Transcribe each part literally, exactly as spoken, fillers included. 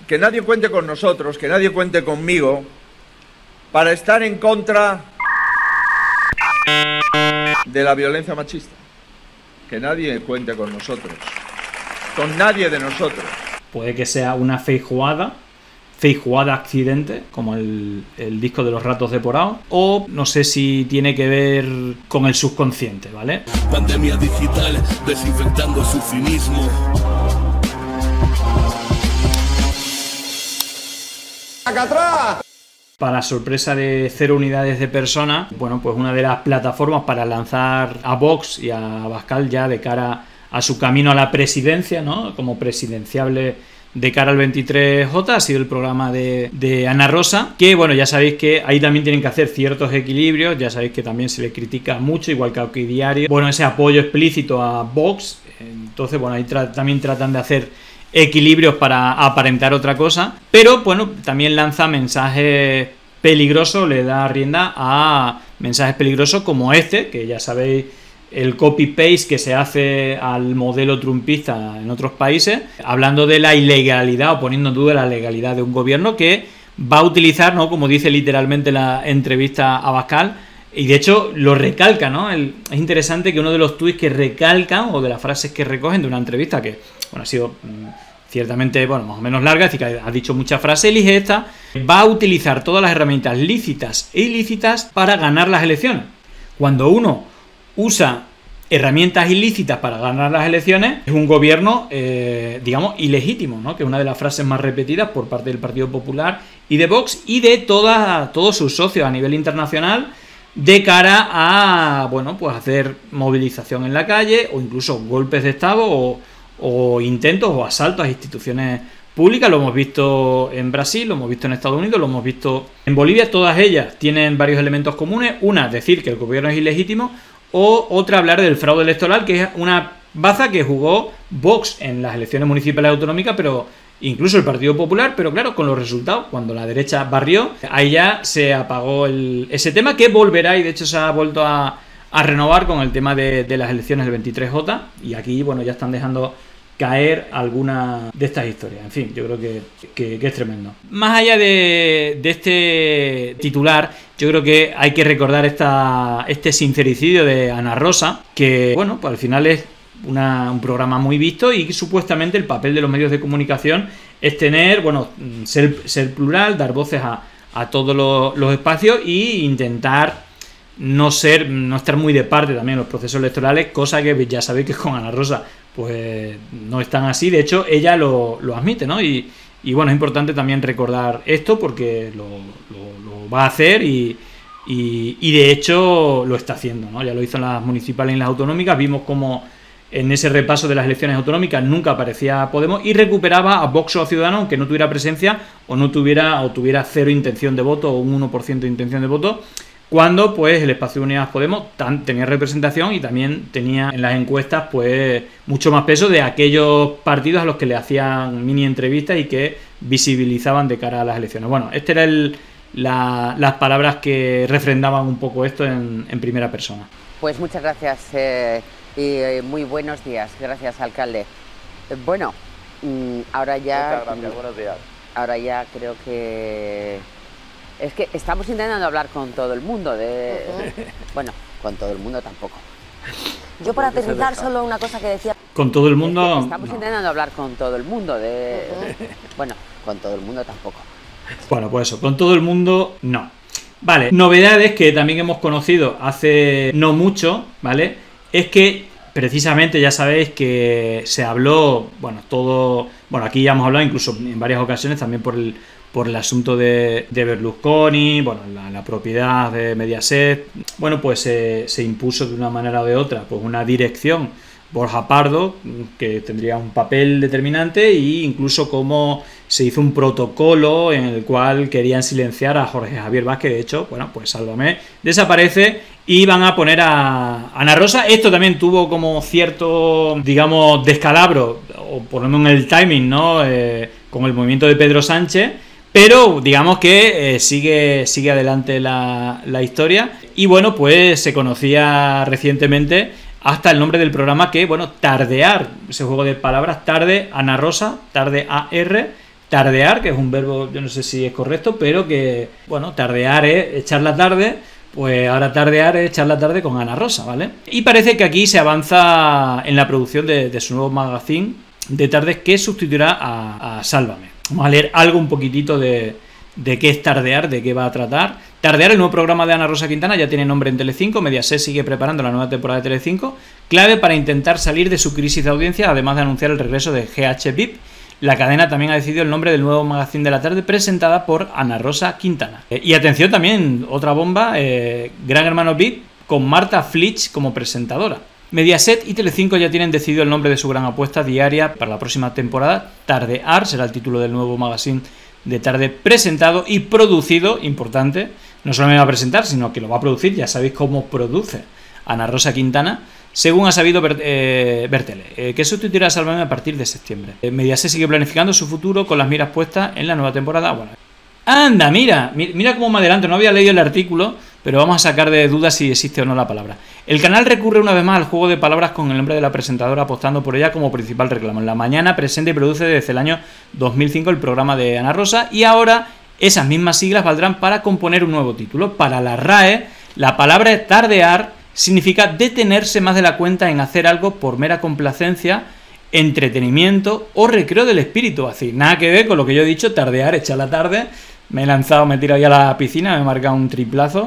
que nadie cuente con nosotros, que nadie cuente conmigo para estar en contra de la violencia machista. Que nadie cuente con nosotros, con nadie de nosotros. Puede que sea una feijoada, feijoada accidente, como el, el disco de los Ratos de Porao, o no sé si tiene que ver con el subconsciente, ¿vale? Pandemia digital, desinfectando su cinismo. Para sorpresa de cero unidades de personas, bueno, pues una de las plataformas para lanzar a Vox y a Abascal ya de cara a su camino a la presidencia, ¿no? Como presidenciable de cara al veintitrés J, ha sido el programa de, de Ana Rosa, que bueno, ya sabéis que ahí también tienen que hacer ciertos equilibrios, ya sabéis que también se le critica mucho, igual que a OK Diario, bueno, ese apoyo explícito a Vox, entonces bueno, ahí tra- también tratan de hacer equilibrios para aparentar otra cosa, pero bueno, también lanza mensajes peligrosos, le da rienda a mensajes peligrosos como este, que ya sabéis el copy-paste que se hace al modelo trumpista en otros países, hablando de la ilegalidad o poniendo en duda la legalidad de un gobierno que va a utilizar, ¿no?, como dice literalmente la entrevista a Abascal, y de hecho lo recalca, ¿no? El, es interesante que uno de los tuits que recalcan o de las frases que recogen de una entrevista que, bueno, ha sido mmm, ciertamente, bueno, más o menos larga, es decir, que ha dicho muchas frases, elige esta, va a utilizar todas las herramientas lícitas e ilícitas para ganar las elecciones. Cuando uno usa herramientas ilícitas para ganar las elecciones, es un gobierno, eh, digamos, ilegítimo, ¿no? Que es una de las frases más repetidas por parte del Partido Popular y de Vox y de toda, todos sus socios a nivel internacional de cara a, bueno, pues hacer movilización en la calle o incluso golpes de Estado o, o intentos o asaltos a instituciones públicas. Lo hemos visto en Brasil, lo hemos visto en Estados Unidos, lo hemos visto en Bolivia. Todas ellas tienen varios elementos comunes. Una, decir que el gobierno es ilegítimo, o otra, hablar del fraude electoral, que es una baza que jugó Vox en las elecciones municipales autonómicas, pero incluso el Partido Popular, pero claro, con los resultados, cuando la derecha barrió, ahí ya se apagó el, ese tema, que volverá, y de hecho se ha vuelto a, a renovar con el tema de, de las elecciones del veintitrés J, y aquí, bueno, ya están dejando caer alguna de estas historias. En fin, yo creo que, que, que es tremendo. Más allá de, de este titular, yo creo que hay que recordar esta, este sincericidio de Ana Rosa, que, bueno, pues al final es una, un programa muy visto y que supuestamente el papel de los medios de comunicación es tener, bueno, ser, ser plural, dar voces a, a todos los, los espacios e intentar no ser, no estar muy de parte también en los procesos electorales, cosa que ya sabéis que con Ana Rosa pues no es tan así. De hecho, ella lo, lo admite, ¿no? Y, y bueno, es importante también recordar esto porque lo, lo, lo va a hacer y, y, y de hecho lo está haciendo, ¿no? Ya lo hizo en las municipales y en las autonómicas. Vimos como en ese repaso de las elecciones autonómicas nunca aparecía Podemos y recuperaba a Vox o a Ciudadanos, aunque no tuviera presencia o no tuviera o tuviera cero intención de voto o un uno por ciento de intención de voto, cuando pues el espacio de Unidas Podemos tan, tenía representación y también tenía en las encuestas pues mucho más peso de aquellos partidos a los que le hacían mini entrevistas y que visibilizaban de cara a las elecciones. Bueno, este era el, la, las palabras que refrendaban un poco esto en, en primera persona. Pues muchas gracias eh, y eh, muy buenos días. Gracias, alcalde. Eh, bueno, mmm, ahora ya... Muchas gracias, buenos días. Ahora ya creo que... Es que estamos intentando hablar con todo el mundo de... Uh-huh. Bueno, con todo el mundo tampoco. Yo por aterrizar solo una cosa que decía... Con todo el mundo... Es que estamos no. intentando hablar con todo el mundo de... Uh-huh. Bueno, con todo el mundo tampoco. Bueno, pues eso, con todo el mundo no. Vale, novedades que también hemos conocido hace no mucho, ¿vale? Es que precisamente ya sabéis que se habló, bueno, todo... Bueno, aquí ya hemos hablado incluso en varias ocasiones también por el... por el asunto de, de Berlusconi, bueno, la, la propiedad de Mediaset. Bueno, pues se, se impuso de una manera o de otra pues una dirección, Borja Pardo, que tendría un papel determinante, e incluso cómo se hizo un protocolo en el cual querían silenciar a Jorge Javier Vázquez. De hecho, bueno, pues Sálvame desaparece y van a poner a Ana Rosa. Esto también tuvo como cierto, digamos, descalabro, o por lo menos en el timing, ¿no? Eh, con el movimiento de Pedro Sánchez. Pero digamos que eh, sigue, sigue adelante la, la historia. Y bueno, pues se conocía recientemente hasta el nombre del programa, que, bueno, Tardear, ese juego de palabras, tarde, Ana Rosa, tarde A R, tardear, que es un verbo, yo no sé si es correcto, pero que, bueno, tardear es echar la tarde, pues ahora tardear es echar la tarde con Ana Rosa, ¿vale? Y parece que aquí se avanza en la producción de, de su nuevo magazine de tardes que sustituirá a, a Sálvame. Vamos a leer algo un poquitito de, de qué es Tardear, de qué va a tratar. Tardear, el nuevo programa de Ana Rosa Quintana, ya tiene nombre en Telecinco. Mediaset sigue preparando la nueva temporada de Telecinco, clave para intentar salir de su crisis de audiencia, además de anunciar el regreso de G H V I P. La cadena también ha decidido el nombre del nuevo magazine de la tarde, presentada por Ana Rosa Quintana. Eh, y atención también, otra bomba, eh, Gran Hermano V I P, con Marta Flitsch como presentadora. Mediaset y Telecinco ya tienen decidido el nombre de su gran apuesta diaria para la próxima temporada. Tardear será el título del nuevo magazine de tarde, presentado y producido, importante, no solo me va a presentar, sino que lo va a producir, ya sabéis cómo produce Ana Rosa Quintana, según ha sabido Bert, eh, Bertele, eh, que sustituirá a Sálvame a partir de septiembre. Eh, Mediaset sigue planificando su futuro con las miras puestas en la nueva temporada. Bueno, anda, mira, mira cómo me adelanto, no había leído el artículo, pero vamos a sacar de dudas si existe o no la palabra. El canal recurre una vez más al juego de palabras con el nombre de la presentadora, apostando por ella como principal reclamo. En la mañana presenta y produce desde el año dos mil cinco el programa de Ana Rosa, y ahora esas mismas siglas valdrán para componer un nuevo título. Para la R A E, la palabra tardear significa detenerse más de la cuenta en hacer algo por mera complacencia, entretenimiento o recreo del espíritu. Así, nada que ver con lo que yo he dicho, tardear, echar la tarde. Me he lanzado, me he tirado ya a la piscina, me he marcado un triplazo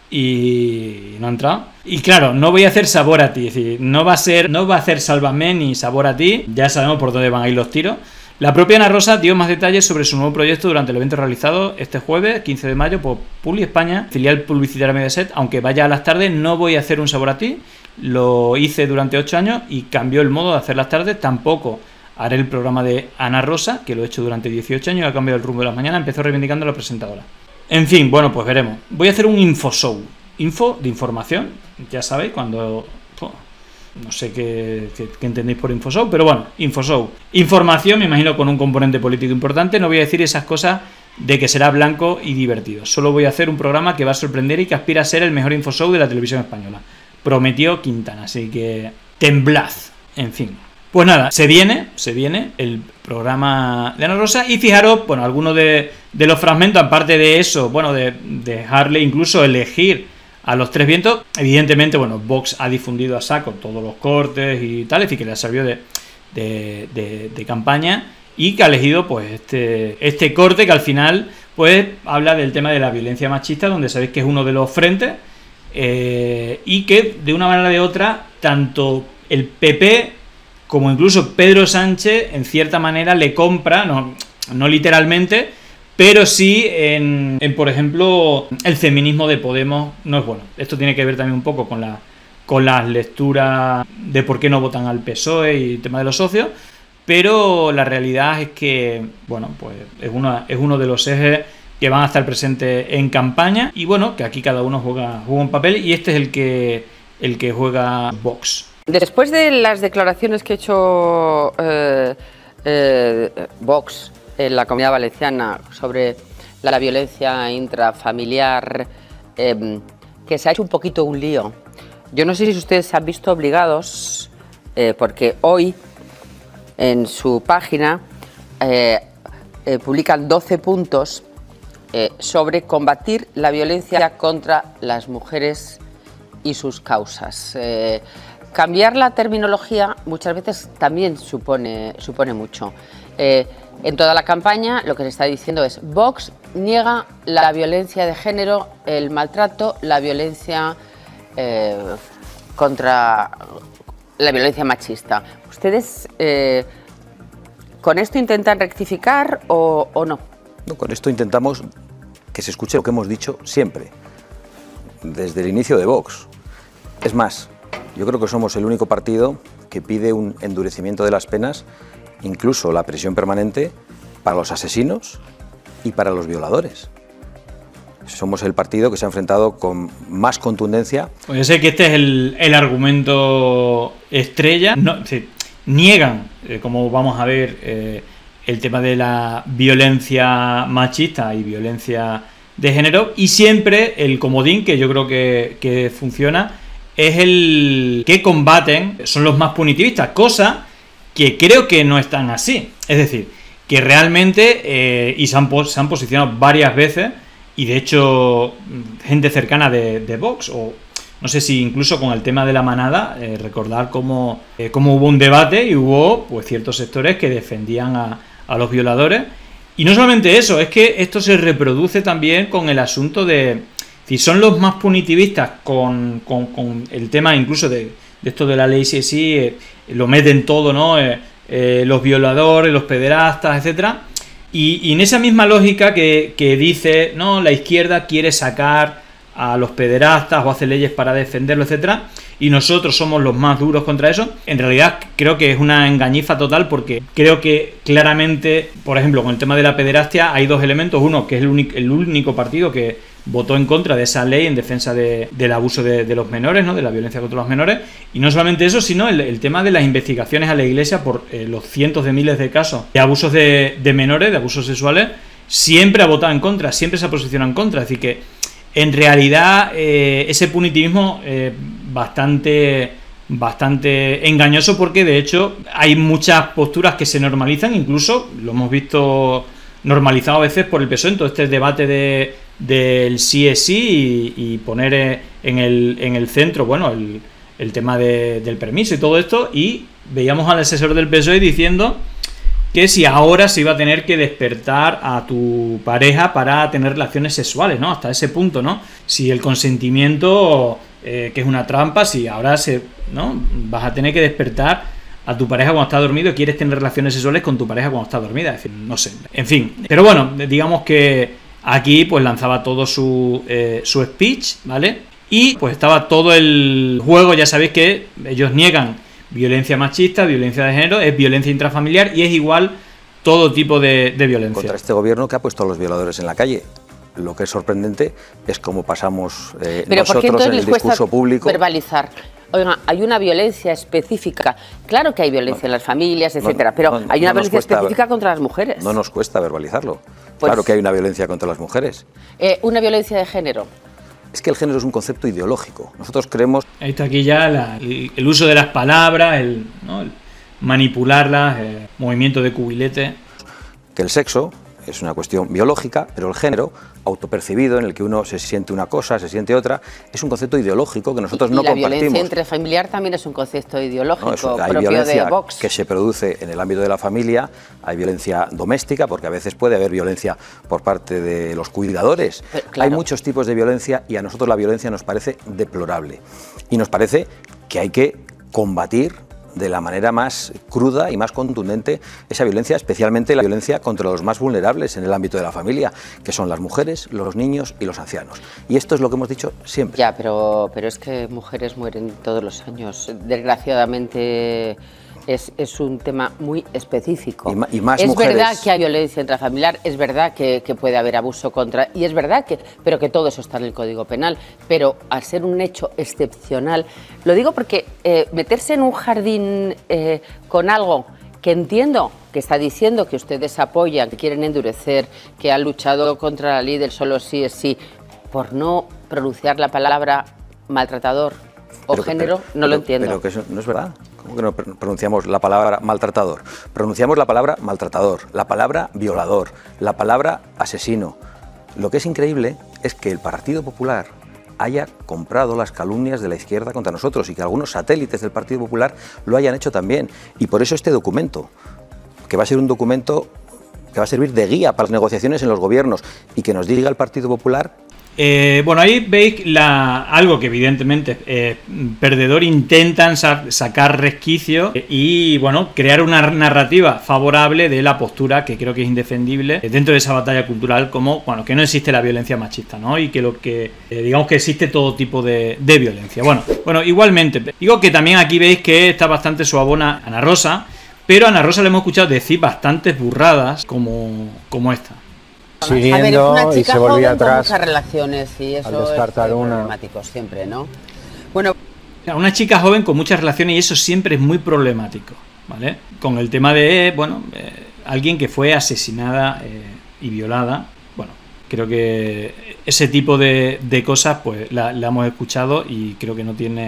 y no he entrado. Y claro, no voy a hacer Sabor a ti, es decir, no va a ser, no va a hacer Sálvame ni Sabor a ti, ya sabemos por dónde van a ir los tiros. La propia Ana Rosa dio más detalles sobre su nuevo proyecto durante el evento realizado este jueves, quince de mayo, por Publi España, filial publicitaria Mediaset. Aunque vaya a las tardes, no voy a hacer un Sabor a ti, lo hice durante ocho años y cambió el modo de hacer las tardes. Tampoco haré el programa de Ana Rosa, que lo he hecho durante dieciocho años y ha cambiado el rumbo de las mañanas, empezó reivindicando a la presentadora. En fin, bueno, pues veremos. Voy a hacer un infoshow, info de información, ya sabéis, cuando... Oh, no sé qué, qué, qué entendéis por infoshow, pero bueno, infoshow. Información, me imagino, con un componente político importante. No voy a decir esas cosas de que será blanco y divertido. Solo voy a hacer un programa que va a sorprender y que aspira a ser el mejor infoshow de la televisión española. Prometió Quintana, así que temblad, en fin. Pues nada, se viene, se viene el programa de Ana Rosa y fijaros, bueno, algunos de, de los fragmentos, aparte de eso, bueno, de, de dejarle incluso elegir a los tres vientos. Evidentemente, bueno, Vox ha difundido a saco todos los cortes y tal, es decir, que le sirvió de, de, de, de campaña y que ha elegido pues este, este corte que al final pues habla del tema de la violencia machista, donde sabéis que es uno de los frentes eh, y que de una manera o de otra, tanto el P P como incluso Pedro Sánchez en cierta manera le compra, no, no literalmente, pero sí en, en, por ejemplo, el feminismo de Podemos no es bueno. Esto tiene que ver también un poco con, la, con las lecturas de por qué no votan al P S O E y el tema de los socios, pero la realidad es que, bueno, pues es, una, es uno de los ejes que van a estar presentes en campaña y bueno, que aquí cada uno juega, juega un papel y este es el que, el que juega Vox. Después de las declaraciones que ha hecho eh, eh, Vox en la Comunidad Valenciana sobre la violencia intrafamiliar, eh, que se ha hecho un poquito un lío. Yo no sé si ustedes se han visto obligados, eh, porque hoy en su página eh, eh, publican doce puntos eh, sobre combatir la violencia contra las mujeres y sus causas. Eh, cambiar la terminología muchas veces también supone, supone mucho. Eh, en toda la campaña lo que se está diciendo es: Vox niega la violencia de género, el maltrato, la violencia eh, contra la violencia machista. ¿Ustedes eh, con esto intentan rectificar o, o no? No, con esto intentamos que se escuche lo que hemos dicho siempre, desde el inicio de Vox. Es más, yo creo que somos el único partido que pide un endurecimiento de las penas, incluso la prisión permanente, para los asesinos y para los violadores. Somos el partido que se ha enfrentado con más contundencia. Pues yo sé que este es el, el argumento estrella. No, sí, niegan, eh, como vamos a ver, eh, el tema de la violencia machista y violencia de género, y siempre el comodín, que yo creo que, que funciona, es el que combaten, son los más punitivistas, cosa que creo que no están así. Es decir, que realmente, eh, y se han, se han posicionado varias veces, y de hecho gente cercana de, de Vox, o no sé si incluso con el tema de la manada, eh, recordar cómo, eh, cómo hubo un debate y hubo pues ciertos sectores que defendían a, a los violadores. Y no solamente eso, es que esto se reproduce también con el asunto de, si son los más punitivistas con, con, con el tema incluso de, de esto de la ley sí sí, eh, lo meten todo, ¿no? Eh, eh, los violadores, los pederastas, etcétera. Y, y en esa misma lógica que, que dice, no, la izquierda quiere sacar a los pederastas o hace leyes para defenderlo, etcétera, y nosotros somos los más duros contra eso, en realidad creo que es una engañifa total, porque creo que claramente, por ejemplo, con el tema de la pederastia hay dos elementos. Uno, que es el único, el único partido que votó en contra de esa ley en defensa de, del abuso de, de los menores, ¿no? De la violencia contra los menores, y no solamente eso, sino el, el tema de las investigaciones a la Iglesia por eh, los cientos de miles de casos de abusos de, de menores, de abusos sexuales, siempre ha votado en contra, siempre se ha posicionado en contra. Es decir, que en realidad eh, ese punitivismo eh, bastante, bastante engañoso, porque de hecho hay muchas posturas que se normalizan, incluso lo hemos visto normalizado a veces por el P S O E en todo este debate de, del sí es sí y, y poner en el, en el centro, bueno, el, el tema de, del permiso y todo esto, y veíamos al asesor del P S O E diciendo que si ahora se iba a tener que despertar a tu pareja para tener relaciones sexuales, ¿no? Hasta ese punto, ¿no? Si el consentimiento, eh, que es una trampa, si ahora se, ¿no? Vas a tener que despertar a tu pareja cuando está dormido, quieres tener relaciones sexuales con tu pareja cuando está dormida, es decir, no sé, en fin. Pero bueno, digamos que aquí pues lanzaba todo su, eh, su speech, ¿vale? Y pues estaba todo el juego, ya sabéis que ellos niegan violencia machista, violencia de género, es violencia intrafamiliar y es igual todo tipo de, de violencia. Contra este gobierno que ha puesto a los violadores en la calle. Lo que es sorprendente es cómo pasamos eh, Pero nosotros en el discurso público. Verbalizar. Oiga, hay una violencia específica. Claro que hay violencia en las familias, etcétera, no, pero no, no, hay una no violencia cuesta, específica contra las mujeres. No nos cuesta verbalizarlo. Pues, claro que hay una violencia contra las mujeres. Eh, una violencia de género. Es que el género es un concepto ideológico. Nosotros creemos... Ahí está aquí ya la, el, el uso de las palabras, el, ¿no? el manipularlas, el movimiento de cubilete. Que el sexo es una cuestión biológica, pero el género, autopercibido, en el que uno se siente una cosa, se siente otra, es un concepto ideológico que nosotros y, no y la compartimos. Violencia intrafamiliar también es un concepto ideológico, no, eso, hay propio violencia de Vox. Que se produce en el ámbito de la familia, hay violencia doméstica, porque a veces puede haber violencia por parte de los cuidadores. Pero, claro. Hay muchos tipos de violencia y a nosotros la violencia nos parece deplorable. Y nos parece que hay que combatir de la manera más cruda y más contundente esa violencia, especialmente la violencia contra los más vulnerables en el ámbito de la familia, que son las mujeres, los niños y los ancianos. Y esto es lo que hemos dicho siempre. Ya, pero, pero es que mujeres mueren todos los años. Desgraciadamente es, es un tema muy específico. Y, ma y más es mujeres... verdad que hay violencia intrafamiliar, es verdad que, que puede haber abuso contra... Y es verdad que... Pero que todo eso está en el Código Penal. Pero al ser un hecho excepcional... Lo digo porque eh, meterse en un jardín eh, con algo que entiendo que está diciendo que ustedes apoyan, que quieren endurecer, que han luchado contra la ley del solo sí es sí, por no pronunciar la palabra maltratador o pero, género, pero, no pero, lo entiendo. Pero que eso no es verdad. ¿Cómo que no pronunciamos la palabra maltratador? Pronunciamos la palabra maltratador, la palabra violador, la palabra asesino. Lo que es increíble es que el Partido Popular haya comprado las calumnias de la izquierda contra nosotros y que algunos satélites del Partido Popular lo hayan hecho también. Y por eso este documento, que va a ser un documento que va a servir de guía para las negociaciones en los gobiernos y que nos diga el Partido Popular... Eh, bueno, ahí veis la, algo que evidentemente eh, perdedor intentan sa sacar resquicio y bueno, crear una narrativa favorable de la postura que creo que es indefendible dentro de esa batalla cultural, como bueno, que no existe la violencia machista, ¿no? Y que lo que eh, digamos que existe todo tipo de, de violencia. Bueno, bueno, igualmente, digo que también aquí veis que está bastante suavona Ana Rosa, pero a Ana Rosa le hemos escuchado decir bastantes burradas como, como esta. Siguiendo, a ver, y se volvía atrás muchas relaciones y eso al descartar es una. problemático siempre, ¿no? Bueno, una chica joven con muchas relaciones y eso siempre es muy problemático, ¿vale? Con el tema de, bueno, eh, alguien que fue asesinada eh, y violada, bueno, creo que ese tipo de, de cosas pues la, la hemos escuchado y creo que no tiene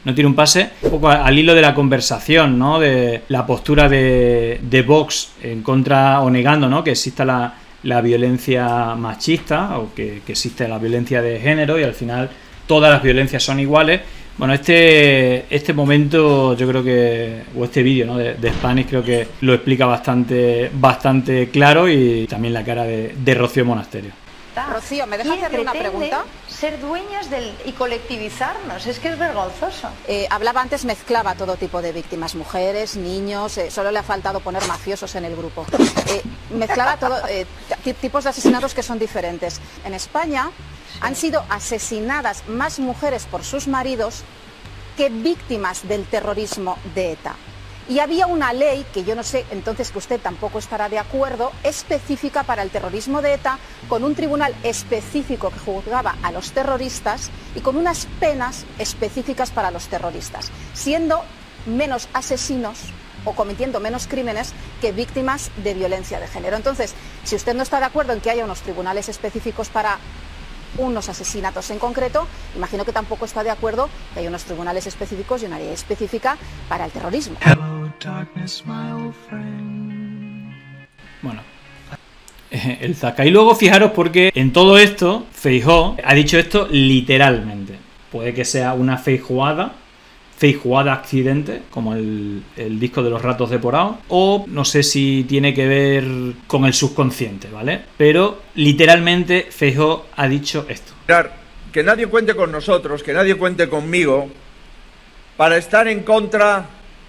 no tiene un pase. Un poco al hilo de la conversación, ¿no? De la postura de, de Vox en contra o negando, ¿no? Que exista la, la violencia machista o que, que existe la violencia de género y al final todas las violencias son iguales. Bueno, este este momento yo creo que, o este vídeo, ¿no? de, de Spanish creo que lo explica bastante bastante claro, y también la cara de, de Rocío Monasterio. Rocío, ¿me dejas hacerle una pregunta? Ser dueñas del, y colectivizarnos, es que es vergonzoso. Eh, hablaba antes, mezclaba todo tipo de víctimas, mujeres, niños, eh, solo le ha faltado poner mafiosos en el grupo. Eh, mezclaba todo, eh, tipos de asesinatos que son diferentes. En España han sido asesinadas más mujeres por sus maridos que víctimas del terrorismo de ETA. Y había una ley, que yo no sé, entonces que usted tampoco estará de acuerdo, específica para el terrorismo de ETA, con un tribunal específico que juzgaba a los terroristas y con unas penas específicas para los terroristas, siendo menos asesinos o cometiendo menos crímenes que víctimas de violencia de género. Entonces, si usted no está de acuerdo en que haya unos tribunales específicos para unos asesinatos en concreto, imagino que tampoco está de acuerdo que haya unos tribunales específicos y una ley específica para el terrorismo. Bueno, el Zasca. Y luego fijaros, porque en todo esto Feijóo ha dicho esto literalmente. Puede que sea una feijoada, feijoada accidente, como el, el disco de los Ratos de Porao, o no sé si tiene que ver con el subconsciente, ¿vale? Pero literalmente Feijóo ha dicho esto. Que nadie cuente con nosotros, que nadie cuente conmigo para estar en contra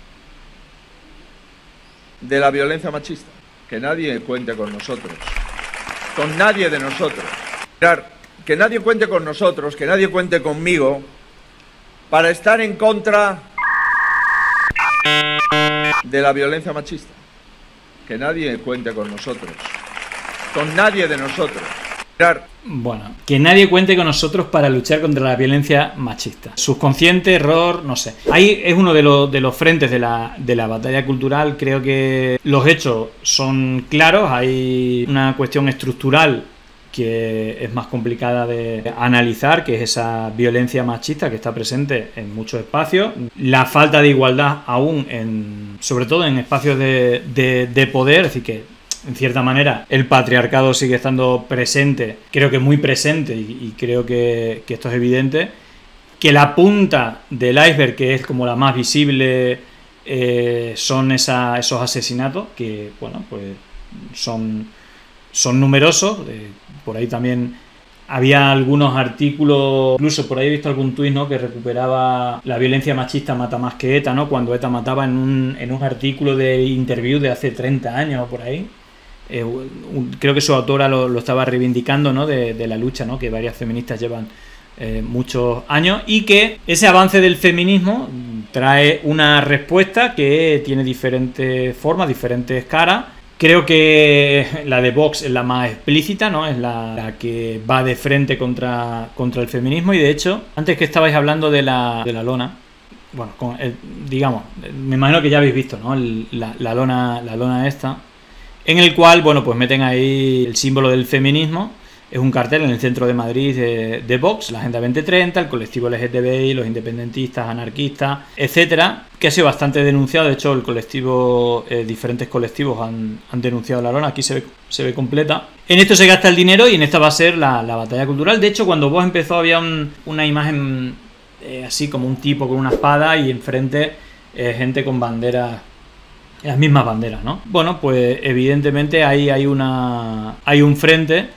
de la violencia machista. Que nadie cuente con nosotros, con nadie de nosotros. Que nadie cuente con nosotros, que nadie cuente conmigo para estar en contra de la violencia machista. Que nadie cuente con nosotros, con nadie de nosotros. Bueno, que nadie cuente con nosotros para luchar contra la violencia machista. Subconsciente, error, no sé. Ahí es uno de los, de los frentes de la, de la batalla cultural. Creo que los hechos son claros. Hay una cuestión estructural que es más complicada de analizar, que es esa violencia machista que está presente en muchos espacios. La falta de igualdad aún, en, sobre todo en espacios de, de, de poder, es decir, que en cierta manera el patriarcado sigue estando presente, creo que muy presente, y, y creo que, que esto es evidente, que la punta del iceberg, que es como la más visible, eh, son esa, esos asesinatos, que bueno, pues son, son numerosos. Eh, por ahí también había algunos artículos, incluso por ahí he visto algún tuit, ¿no?, que recuperaba la violencia machista mata más que ETA, ¿no?, cuando ETA mataba, en un, en un artículo de Interview de hace treinta años o por ahí. Eh, un, creo que su autora lo, lo estaba reivindicando, ¿no?, de, de la lucha, ¿no?, que varias feministas llevan eh, muchos años, y que ese avance del feminismo trae una respuesta que tiene diferentes formas, diferentes caras. Creo que la de Vox es la más explícita, ¿no?, es la, la que va de frente contra, contra el feminismo. Y de hecho, antes que estabais hablando de la, de la lona, bueno, con el, digamos, me imagino que ya habéis visto, ¿no?, el, la, la lona, la lona esta, en el cual, bueno, pues meten ahí el símbolo del feminismo. Es un cartel en el centro de Madrid de, de Vox, la Agenda veinte treinta, el colectivo L G T B I, los independentistas, anarquistas, etcétera, que ha sido bastante denunciado. De hecho, el colectivo, eh, diferentes colectivos han, han denunciado la lona. Aquí se ve, se ve completa. En esto se gasta el dinero y en esta va a ser la, la batalla cultural. De hecho, cuando Vox empezó había un, una imagen eh, así como un tipo con una espada y enfrente eh, gente con banderas, las mismas banderas, ¿no? Bueno, pues evidentemente ahí hay una hay un frente,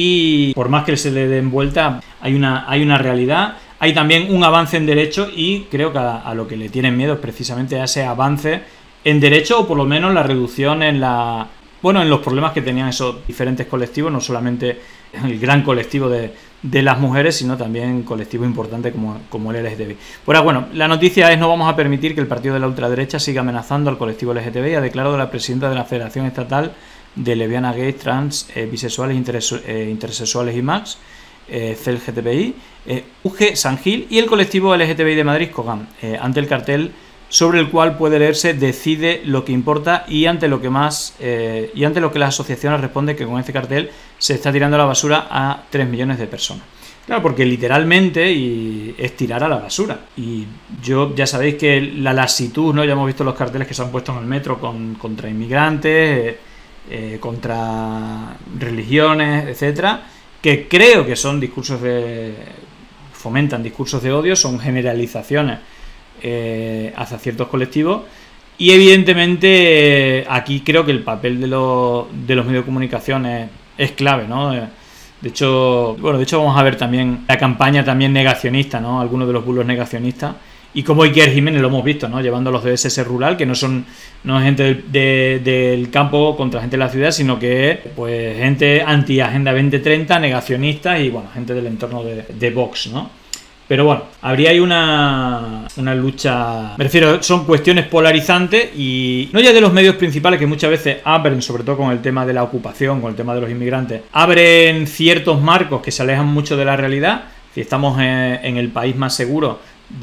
y por más que se le den vuelta, hay una, hay una realidad. Hay también un avance en derecho, y creo que a, a lo que le tienen miedo es precisamente a ese avance en derecho, o por lo menos la reducción en la bueno en los problemas que tenían esos diferentes colectivos, no solamente el gran colectivo de, de las mujeres, sino también colectivos importantes como, como el L G T B I. Pues bueno, la noticia es: no vamos a permitir que el partido de la ultraderecha siga amenazando al colectivo L G T B I, ha declarado la presidenta de la Federación Estatal de Lesbianas, Gays, Trans, eh, Bisexuales, interes, eh, Intersexuales y Max, eh, C L G T B I, eh, U G San Gil y el colectivo L G T B I de Madrid, COGAM, eh, ante el cartel sobre el cual puede leerse "Decide lo que importa", y ante lo que más eh, y ante lo que las asociaciones responden que con este cartel se está tirando a la basura a tres millones de personas. Claro, porque literalmente y es tirar a la basura. Y yo, ya sabéis que la lasitud, ¿no? Ya hemos visto los carteles que se han puesto en el metro con, contra inmigrantes, eh, eh, contra religiones, etcétera, que creo que son discursos de... fomentan discursos de odio, son generalizaciones eh, hacia ciertos colectivos. Y evidentemente eh, aquí creo que el papel de, lo, de los medios de comunicación es, es clave, ¿no? Eh, De hecho, bueno, de hecho vamos a ver también la campaña también negacionista, ¿no? Algunos de los bulos negacionistas. Y como Iker Jiménez lo hemos visto, ¿no? Llevando a los de S S Rural, que no son no es gente del, de, del campo contra gente de la ciudad, sino que es pues gente anti-Agenda veinte treinta, negacionistas y bueno, gente del entorno de, de Vox, ¿no? Pero bueno, habría ahí una, una lucha... Me refiero, son cuestiones polarizantes y no ya de los medios principales que muchas veces abren, sobre todo con el tema de la ocupación, con el tema de los inmigrantes, abren ciertos marcos que se alejan mucho de la realidad. Si estamos en, en el país más seguro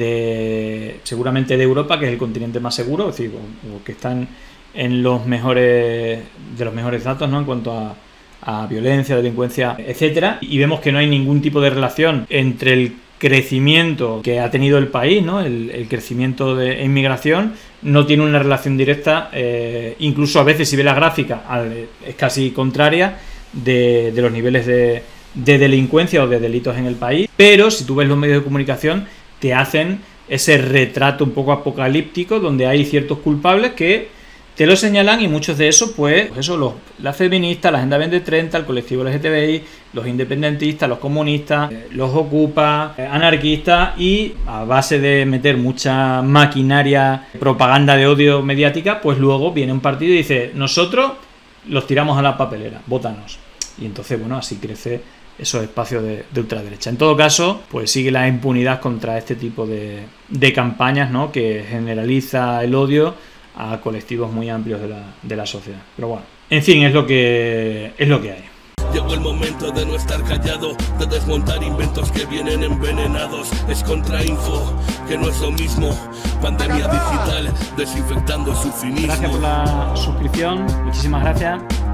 de seguramente de Europa, que es el continente más seguro, es decir, o, o que están en los mejores de los mejores datos, ¿no? En cuanto a, a violencia, delincuencia, etcétera, y vemos que no hay ningún tipo de relación entre el crecimiento que ha tenido el país, ¿no? El, el crecimiento de inmigración no tiene una relación directa, eh, incluso a veces si ve la gráfica al, es casi contraria de, de los niveles de, de delincuencia o de delitos en el país, pero si tú ves los medios de comunicación te hacen ese retrato un poco apocalíptico donde hay ciertos culpables que te lo señalan y muchos de esos, pues, pues eso, los, las feministas, la Agenda veinte treinta, el colectivo L G T B I, los independentistas, los comunistas, eh, los ocupas, eh, anarquistas, y a base de meter mucha maquinaria, propaganda de odio mediática, pues luego viene un partido y dice, nosotros los tiramos a la papelera, vótanos. Y entonces, bueno, así crece esos espacios de, de ultraderecha. En todo caso, pues sigue la impunidad contra este tipo de, de campañas, ¿no? Que generaliza el odio a colectivos muy amplios de la, de la sociedad. Pero bueno, en fin, es lo que es lo que hay. Llegó el momento de no estar callado, de desmontar inventos que vienen envenenados. Es contrainfo, que no es lo mismo. Pandemia digital, desinfectando su cinismo. Gracias por la suscripción, muchísimas gracias.